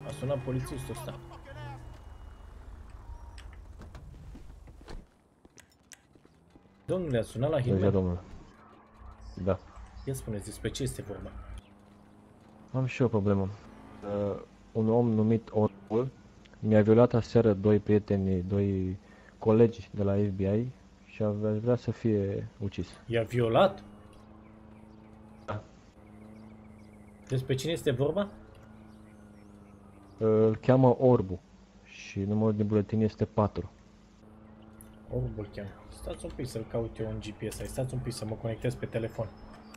A sunat polițistul ăsta. Domnule, a sunat la Hitman? Domnule. Da. Ia spuneți, despre ce este vorba? Am și eu o problemă. Un om numit Orwell mi-a violat aseară doi prieteni, doi colegi de la FBI și aș vrea să fie ucis. I-a violat? Da. Despre cine este vorba? Îl cheamă Orbu și numărul din buletin este 4. Orbul cheamă. Stați un pic să-l caut eu în GPS. Stați un pic să mă conectez pe telefon.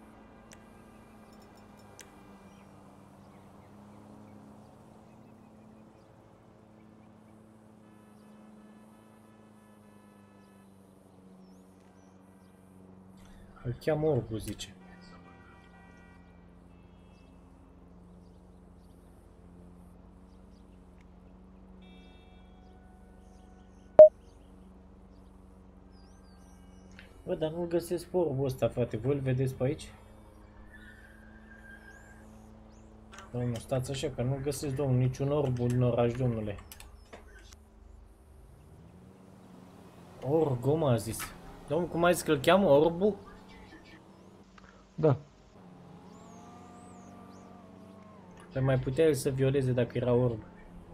Îl cheamă Orbu, zice. Bă, dar nu-l găsesc pe Orbul ăsta, frate. Voi îl vedeți pe aici? Domnul, stați așa, că nu-l găsesc, domnul, niciun Orbu în oraș, domnule. Orgo m-a zis. Domnul, cum ai zis că îl cheamă? Orbu? Da. Păi mai putea el să violeze dacă era orb.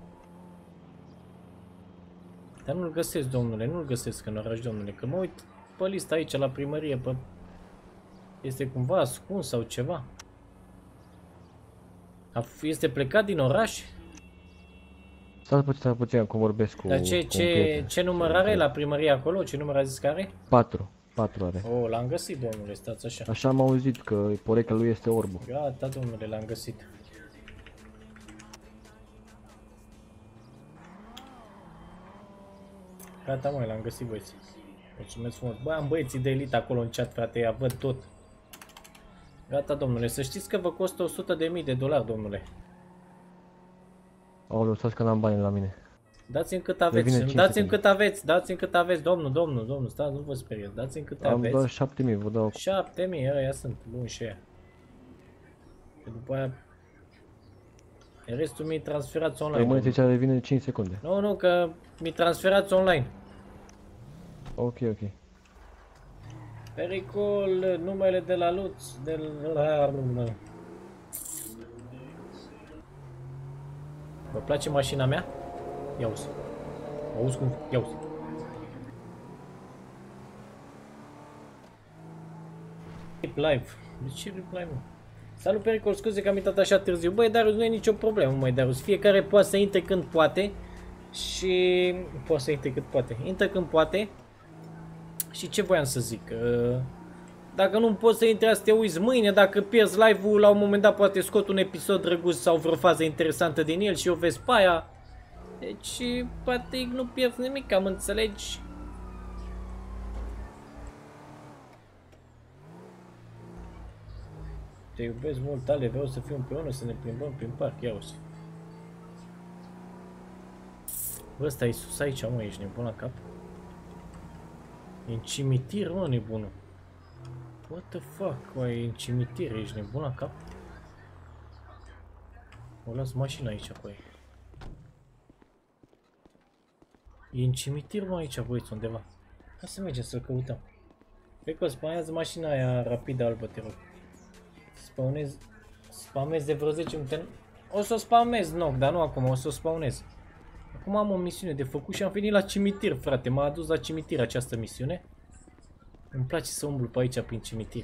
Dar nu-l găsesc, domnule, nu-l găsesc în oraș, domnule. Că mă uit pe lista aici la primărie, pe... Este cumva ascuns sau ceva. Este plecat din oraș? Stați puțin, acum vorbesc cu Dar un prieten. ce număr are la primărie acolo? Ce număr a zis că are? 4 are. Oh, l-am găsit, domnule, stați așa. Așa am auzit că porecla lui este Orbu. Gata, domnule, l-am găsit. Gata, mă, l-am găsit, băieți. Mulțumesc frumos. Bă, am băieții de elită acolo în chat, frate, ea văd tot. Gata, domnule, să știți că vă costă $100.000, domnule. Aoleu, stați că n-am bani la mine. Dați-mi cât aveți, dați-mi cât aveți, dați-mi cât aveți, domnul, stați, nu vă speriați, dați-mi cât Am aveți. doar 7.000, vă dau. 7.000, ăia sunt, bun și aia. Și după aia, restul mi-i transferați online. Rămâneți aici, revine în 5 secunde. Nu, că mi transferați online. Ok. Pericol, numele de la Luț, de la... Vă place mașina mea? Ia uzi. Auzi cum... Ia uzi. Live. De ce reply, mă? Salut, Pericol, scuze că am intrat așa târziu. Băi, Darius, nu e nicio problemă, măi, Darius. Fiecare poate să intre când poate. Și... Poate să intre cât poate. Intră când poate. Și ce voiam să zic? Dacă nu poți să intri azi, te uiți mâine. Dacă pierzi live-ul, la un moment dat poate scot un episod drăguț sau vreo fază interesantă din el și o vezi pe aia. Deci, poate nu pierzi nimic, am înțelegi? Te iubesc mult, tale, vreau să fiu împreună, să ne plimbăm prin parc, ia uzi. Bă, ăsta e sus aici, mă, ești nebun la cap? E în cimitir, mă, nebunul. What the fuck, mă, e în cimitir, ești nebun la cap? O las mașina aici, cu ei. E în cimitir, mă, aici, băieți, undeva. Hai să mergem să-l căutăm. Cred că spamează mașina aia rapidă albă, te rog. Spamez de vreo 10 minute. O să o spamez, dar nu acum, o să o spawnez. Acum am o misiune de făcut și am venit la cimitir, frate. M-a adus la cimitir această misiune. Îmi place să umblu pe aici, prin cimitir.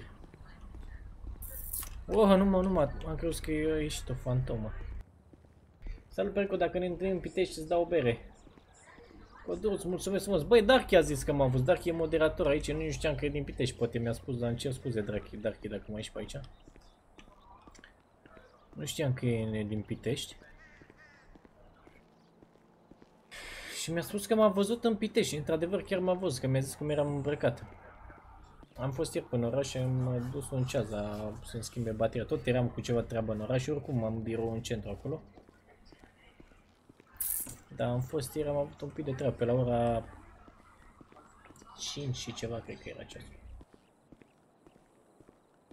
Oh, am crezut că e ieșit o fantomă. Salut, Perco, dacă ne întâlnim în Pitești, îți dau o bere. Codruț, mulțumesc frumos. Băi, Darky a zis că m-a văzut. Darky e moderator aici, nu știam că e din Pitești. Poate mi-a spus, dar îmi cer scuze, Darky, dacă mai ești pe aici. Nu știam că e din Pitești. Și mi-a spus că m-a văzut în Pitești. Într-adevăr, chiar m-a văzut, că mi-a zis cum eram îmbrăcat. Am fost ieri până în oraș și am dus un ceas să-mi schimbe bateria. Tot eram cu ceva treabă în oraș și oricum am birou în centru acolo. Dar am fost ieri, am avut un pic de treabă pe la ora 5 și ceva, cred că era ceasul.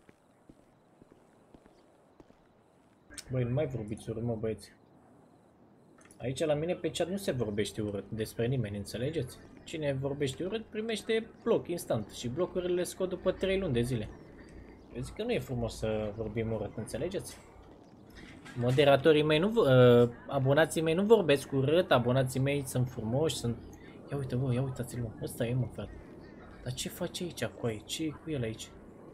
Băi, nu mai vorbiți urmă, băieți. Aici la mine pe chat nu se vorbește urât despre nimeni, înțelegeți? Cine vorbește urât primește bloc instant și blocurile le scot după 3 luni de zile. Eu zic că nu e frumos să vorbim urât, înțelegeți? Moderatorii mei nu, abonații mei nu vorbesc urât, abonații mei sunt frumoși, sunt... Ia uite, bă, ia uitați-l, mă, ăsta e, mă, frate. Dar ce face aici cu ei? Ce e cu el aici?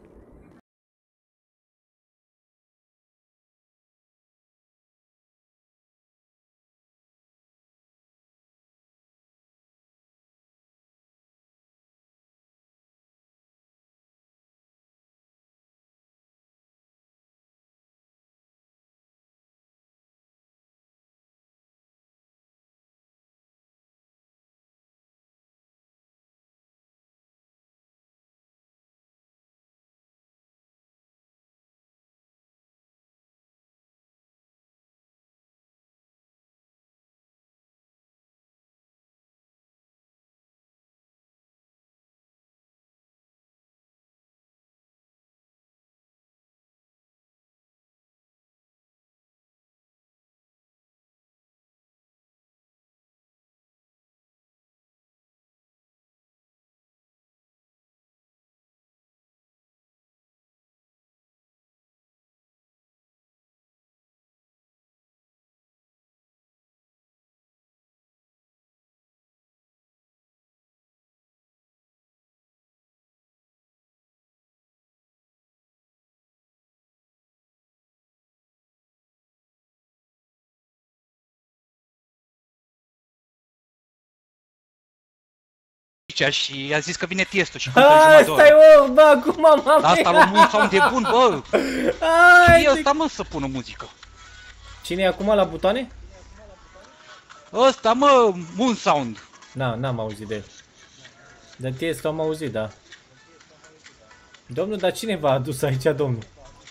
Și a zis că vine Tiesto și cântă jumătate de oră. Asta e orba, acum m-am... Asta l-a un sound de bun, bă! Și ăsta, mă, să pună muzică. Cine e acum la butoane? Ăsta, mă, un sound. N-am auzit de el. De Tiesto am auzit, da. Domnul, dar cine v-a adus aici, domnul?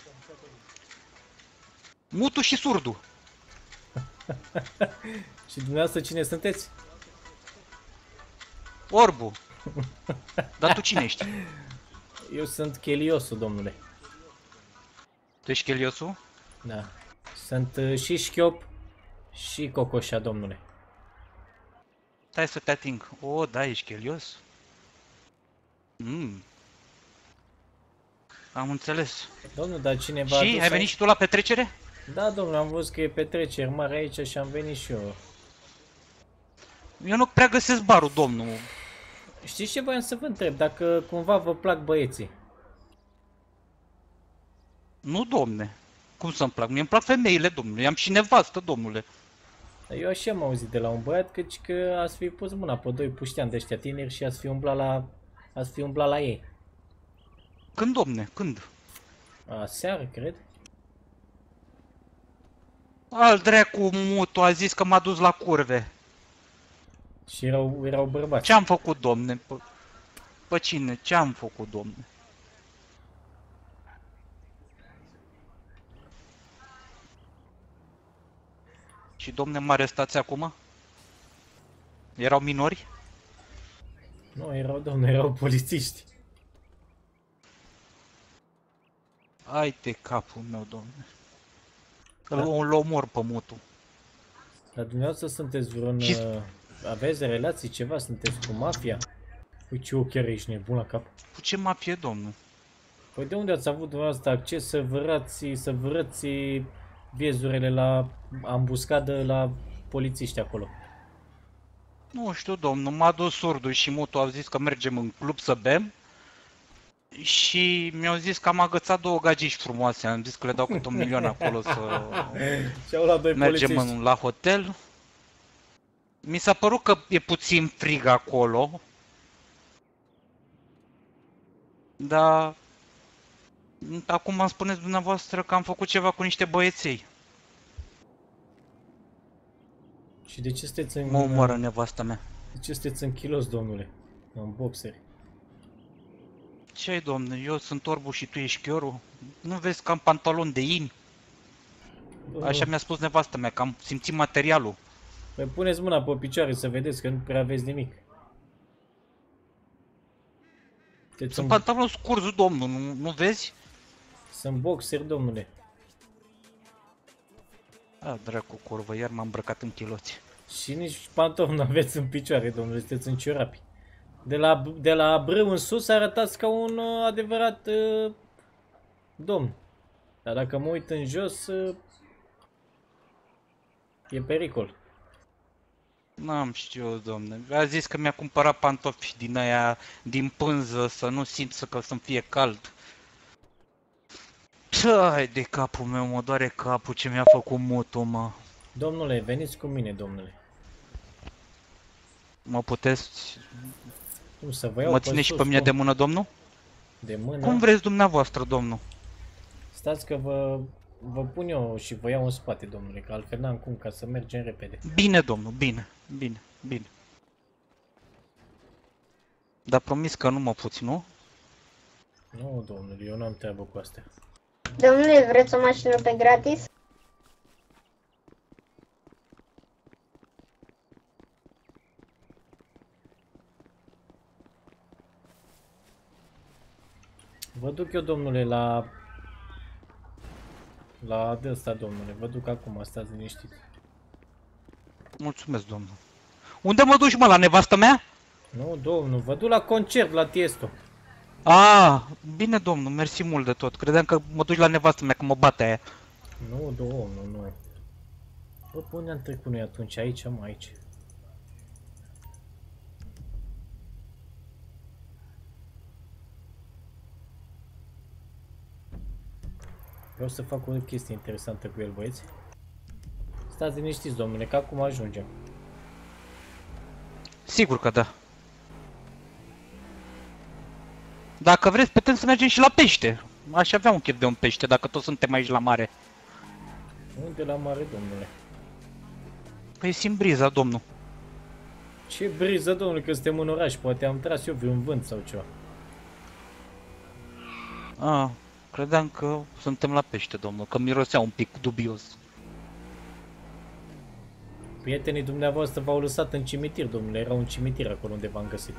Mutu și surdu. Și dumneavoastră cine sunteți? Orbu. Dar tu cine ești? Eu sunt Cheliosu, domnule. Tu ești Cheliosu? Da. Sunt și șchiop și cocoșa, domnule. Stai să te ating. O, da, ești Chelios? Am înțeles. Domnul, dar cine v-a adus Și ai venit și tu la petrecere? Da, domnule, am văzut că e petreceri mare aici și am venit și eu. Eu nu prea găsesc barul, domnul. Știți ce voiam să vă întreb? Dacă cumva vă plac băieții? Nu, domne. Cum să-mi plac? Mie îmi plac femeile, domnule. Eu am și nevastă, domnule. Eu așa am auzit de la un băiat că ați fi pus mâna pe doi pușteani de ăștia tineri și ați fi umblat la ei. Când, domne? Când? Aseară, cred. Al dracu Mutu a zis că m-a dus la curve. Și erau bărbați. Ce-am făcut, domne? Pe cine? Ce-am făcut, domne? Și, domne, mă arestați acum? Erau minori? Nu, erau polițiști. Ai de capul meu, domne. Îl omor pe Mutu. Dar dumneavoastră sunteți vreun... aveți relații ceva? Sunteți cu mafia? Păi ce ochi are, ești nebun la cap? Cu ce mafie, domnul? Păi de unde ați avut dumneavoastră acces să vârați viezurile la ambuscadă la polițiști acolo? Nu știu, domnul, m-a dus surdu și Mutu a zis că mergem în club să bem. Și mi-au zis că am agățat 2 gagici frumoase, am zis că le dau câte 1 milion acolo să mergem la hotel. Mi s-a părut că e puțin frig acolo, dar acum îmi spuneți dumneavoastră că am făcut ceva cu niște băieței. Și de ce sunteți în... Mă omoară nevasta mea. De ce sunteți în kilos, domnule? În boxeri. Ce ai, domne? Eu sunt Orbu și tu ești Chiorul? Nu vezi că am pantalon de in? Așa mi-a spus nevastă mea, că am simțit materialul. Păi puneți mâna pe picioare să vedeți că nu prea aveți nimic. Sunt pantalon scurs, domnul, nu vezi? Sunt boxeri, domnule. A, dracu curvă, iar m-am îmbrăcat în chiloți. Și nici pantofi nu aveți în picioare, domnule, sunteți în ciorapi. De la brâu în sus arătați ca un adevărat domn. Dar dacă mă uit în jos, e pericol. N-am știut, domne. A zis că mi-a cumpărat pantofi din aia, din pânză, să nu simt că să-mi fie cald. Hai de capul meu, mă doare capul ce mi-a făcut motul, mă. Domnule, veniți cu mine, domnule. Mă puteți... Cum să vă iau Mă ține și pe mine de mână, domnul? De mână? Cum vreți dumneavoastră, domnul? Stați că vă pun eu și vă iau în spate, domnule, că altfel n-am cum ca să mergem repede. Bine, domnul, bine, bine, bine. Dar promis că nu mă puți, nu? Nu, domnule, eu n-am treabă cu astea. Domnule, vreți o mașină pe gratis? Vă duc eu, domnule, la de ăsta, domnule. Vă duc acum, stați liniștiți. Mulțumesc, domnul. Unde mă duci, mă, la nevastă mea? Nu, domnul, vă duc la concert la Tiesto. Ah, bine, domnul, mersi mult de tot. Credeam că mă duci la nevastă mea, că mă bate aia. Nu, domnul, nu. Bă, unde am trecut noi atunci? Aici, am aici. Vreau să fac o chestie interesantă cu el, băieți. Stați liniștiți, domnule, că acum ajungem. Sigur că da. Dacă vreți, putem să mergem și la pește. Aș avea un chef de un pește, dacă toți suntem aici la mare. Unde la mare, domnule? Păi simt briza, domnul. Ce briză, domnule, că suntem în oraș. Poate am tras eu vreun vânt sau ceva. Ah, credeam că suntem la pește, domnul, că mirosea un pic dubios. Prietenii dumneavoastră v-au lăsat în cimitir, domnule. Era un cimitir acolo unde v-am găsit.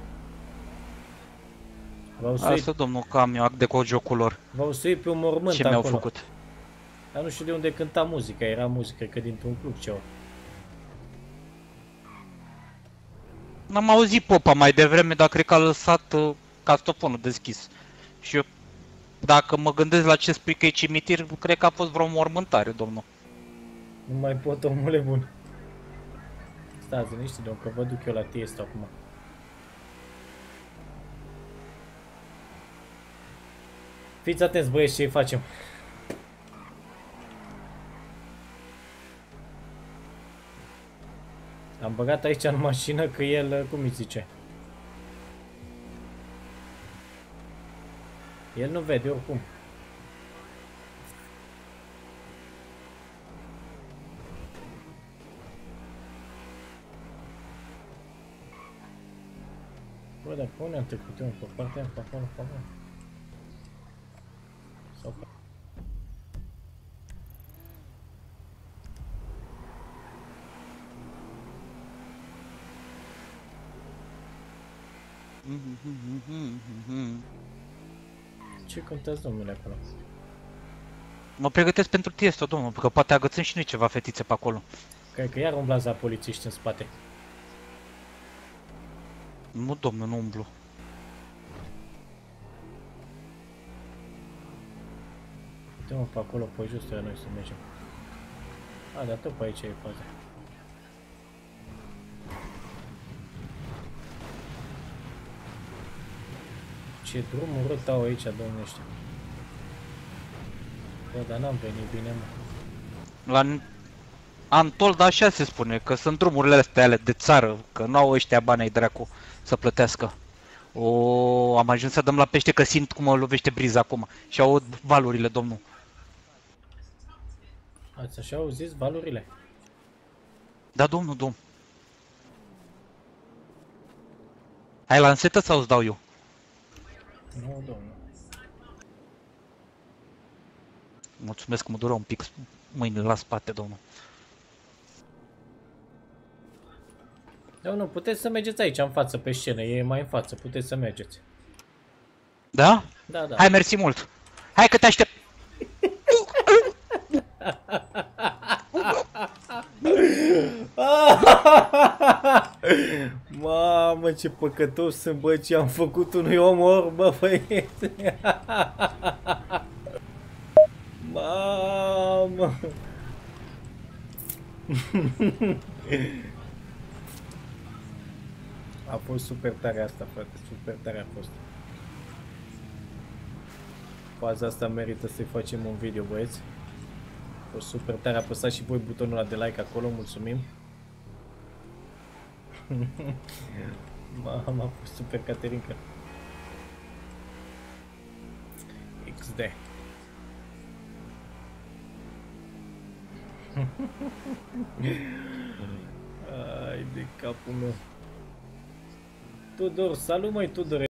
Asta, domnul, că am eu act de cogiocul lor. V-au suit pe un mormânt Ce acolo. mi-au făcut? Dar nu știu de unde cânta muzica. Era muzică, că dintr-un club ceva. N-am auzit popa mai devreme, dar cred că a lăsat castofonul deschis. Și eu, dacă mă gândesc la ce spui că e cimitir, cred că a fost vreo mormântare, domnul. Nu mai pot, omule bun. Stați liniștit, domnul, că vă duc eu la Tiesto acum. Fiți atenți, băieți, ce-i facem. Am băgat aici în mașină că el, cum îi zice? El nu vede oricum. Bă, dar pe unde am trecut eu? Pe partea aia, pe acolo, pe acolo. Sau pe... Ce contează, domnule, acolo? Mă pregătesc pentru Tiesto, domnul, că poate agățăm și noi ceva fetițe pe acolo. Cred că iar umblați la polițiști în spate. Nu, domnul, nu umblu. Dă-mă pe acolo, pe jos, la noi să mergem. A, dar tot pe aici e faza. Ce drumul rău au aici, domnule ăștia. Bă, dar n-am venit bine, mă. La Antold așa se spune, că sunt drumurile astea ale de țară, că nu au ăștia bani ai dracu să plătească. O, am ajuns să dăm la pește că simt cum mă lovește briza acum și aud valurile, domnul. Ați așa auziți valurile? Da, domnul. Ai lansetă sau îți dau eu? Nu, domnul. Mulțumesc că mă dură un pic mâinile la spate, domnul. Domnul, puteți să mergeți aici, în față, pe scenă, e mai în față, puteți să mergeți. Da? Da, da. Hai, mersi mult. Hai că te aștept. Mamă, ce păcătos sunt, bă, ce am făcut unui omor, bă, băieți. Mamă. A fost super tare asta, frate, super tare a fost. Faza asta merită să-i facem un video, băieți. A fost super tare, apăsați și voi butonul ăla de like acolo, mulțumim. Mama, a fost super Caterinca. XD. Ai de capul meu. Tudor, salut măi Tudor.